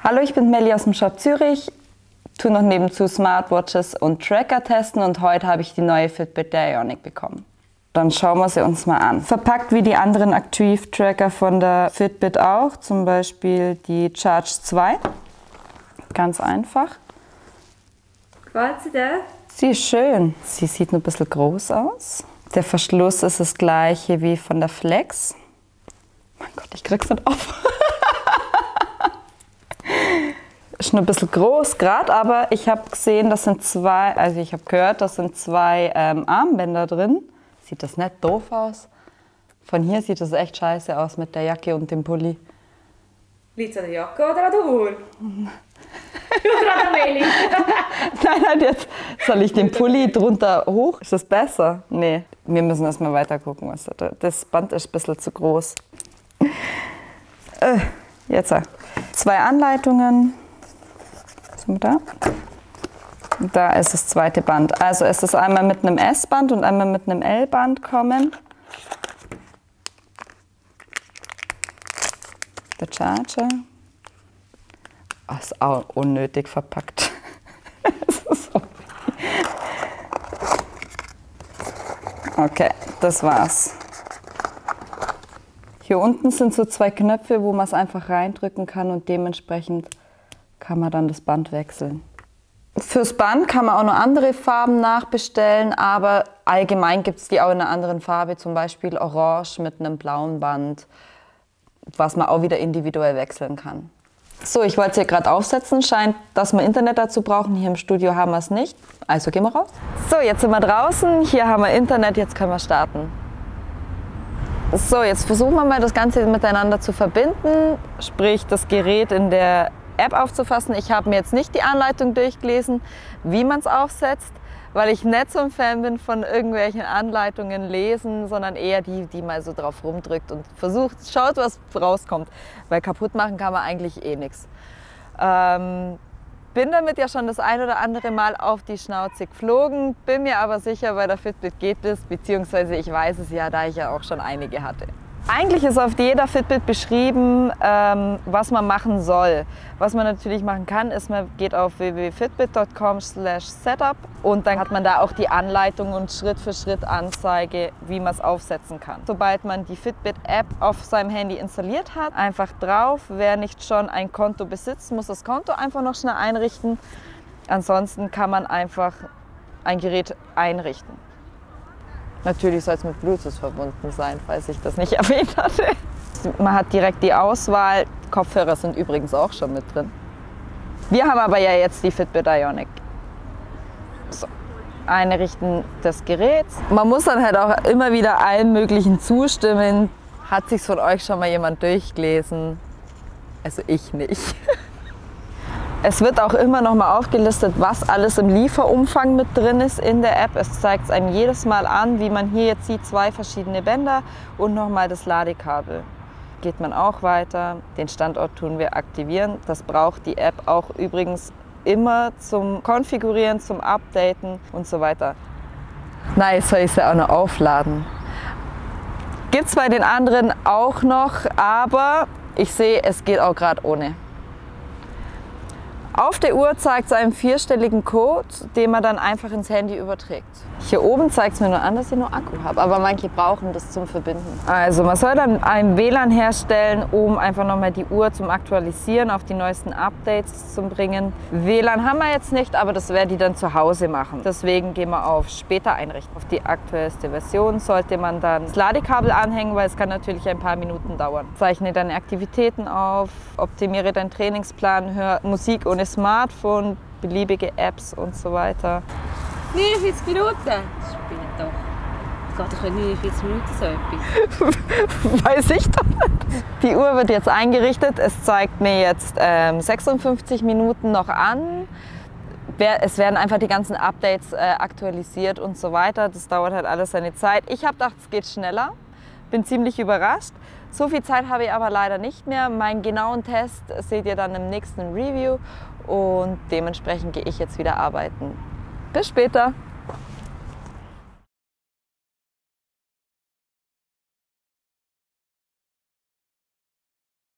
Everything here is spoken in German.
Hallo, ich bin Melli aus dem Shop Zürich, tue noch nebenzu Smartwatches und Tracker testen und heute habe ich die neue Fitbit Dionic bekommen. Dann schauen wir sie uns mal an. Verpackt wie die anderen Aktiv-Tracker von der Fitbit auch, zum Beispiel die Charge 2. Ganz einfach. Gefällt sie dir? Sie ist schön. Sie sieht nur ein bisschen groß aus. Der Verschluss ist das gleiche wie von der Flex. Mein Gott, ich krieg's nicht auf. Ist nur ein bisschen groß gerade, aber ich habe gesehen, das sind zwei, also ich habe gehört, das sind zwei Armbänder drin. Sieht das nicht doof aus? Von hier sieht das echt scheiße aus mit der Jacke und dem Pulli. Liegt es an der Jacke oder an der Uhr? Oder an der Melli? Nein, jetzt soll ich den Pulli drunter hoch? Ist das besser? Nee, wir müssen erstmal weiter gucken, was da drin ist. Das Band ist ein bisschen zu groß. Jetzt. Zwei Anleitungen. Sind wir da? Und da ist das zweite Band. Also es ist einmal mit einem S-Band und einmal mit einem L-Band kommen. Der Charger. Oh, ist auch unnötig verpackt. So. Okay, das war's. Hier unten sind so zwei Knöpfe, wo man es einfach reindrücken kann und dementsprechend kann man dann das Band wechseln. Fürs Band kann man auch noch andere Farben nachbestellen, aber allgemein gibt es die auch in einer anderen Farbe, zum Beispiel orange mit einem blauen Band, was man auch wieder individuell wechseln kann. So, ich wollte es hier gerade aufsetzen, scheint, dass wir Internet dazu brauchen. Hier im Studio haben wir es nicht, also gehen wir raus. So, jetzt sind wir draußen, hier haben wir Internet, jetzt können wir starten. So, jetzt versuchen wir mal das Ganze miteinander zu verbinden, sprich das Gerät in der App aufzufassen. Ich habe mir jetzt nicht die Anleitung durchgelesen, wie man es aufsetzt, weil ich nicht so ein Fan bin von irgendwelchen Anleitungen lesen, sondern eher die mal so drauf rumdrückt und versucht, schaut, was rauskommt. Weil kaputt machen kann man eigentlich eh nichts. Bin damit ja schon das ein oder andere Mal auf die Schnauze geflogen, bin mir aber sicher, bei der Fitbit geht es, beziehungsweise ich weiß es ja, da ich ja auch schon einige hatte. Eigentlich ist auf jeder Fitbit beschrieben, was man machen soll. Was man natürlich machen kann, ist, man geht auf www.fitbit.com/setup und dann hat man da auch die Anleitung und Schritt-für-Schritt-Anzeige, wie man es aufsetzen kann. Sobald man die Fitbit-App auf seinem Handy installiert hat, einfach drauf. Wer nicht schon ein Konto besitzt, muss das Konto einfach noch schnell einrichten. Ansonsten kann man einfach ein Gerät einrichten. Natürlich soll es mit Bluetooth verbunden sein, falls ich das nicht erwähnt hatte. Man hat direkt die Auswahl. Kopfhörer sind übrigens auch schon mit drin. Wir haben aber ja jetzt die Fitbit Dionic. So, einrichten des Geräts. Man muss dann halt auch immer wieder allen möglichen zustimmen. Hat sich von euch schon mal jemand durchgelesen? Also ich nicht. Es wird auch immer noch mal aufgelistet, was alles im Lieferumfang mit drin ist in der App. Es zeigt es einem jedes Mal an, wie man hier jetzt sieht, zwei verschiedene Bänder und noch mal das Ladekabel. Geht man auch weiter, den Standort tun wir aktivieren. Das braucht die App auch übrigens immer zum Konfigurieren, zum Updaten und so weiter. Nein, jetzt soll ich sie auch noch aufladen. Gibt es bei den anderen auch noch, aber ich sehe, es geht auch gerade ohne. Auf der Uhr zeigt es einen vierstelligen Code, den man dann einfach ins Handy überträgt. Hier oben zeigt es mir nur an, dass ich nur Akku habe, aber manche brauchen das zum Verbinden. Also man soll dann ein WLAN herstellen, um einfach nochmal die Uhr zum Aktualisieren, auf die neuesten Updates zu bringen. WLAN haben wir jetzt nicht, aber das werde ich dann zu Hause machen. Deswegen gehen wir auf Später einrichten. Auf die aktuellste Version sollte man dann das Ladekabel anhängen, weil es kann natürlich ein paar Minuten dauern. Zeichne deine Aktivitäten auf, optimiere deinen Trainingsplan, hör Musik ohne Smartphone, beliebige Apps und so weiter. 49 Minuten? Das spinnt doch. Geht doch 49 Minuten so etwas? Weiß ich doch nicht. Die Uhr wird jetzt eingerichtet. Es zeigt mir jetzt 56 Minuten noch an. Es werden einfach die ganzen Updates aktualisiert und so weiter. Das dauert halt alles seine Zeit. Ich habe gedacht, es geht schneller. Bin ziemlich überrascht. So viel Zeit habe ich aber leider nicht mehr. Meinen genauen Test seht ihr dann im nächsten Review und dementsprechend gehe ich jetzt wieder arbeiten. Bis später!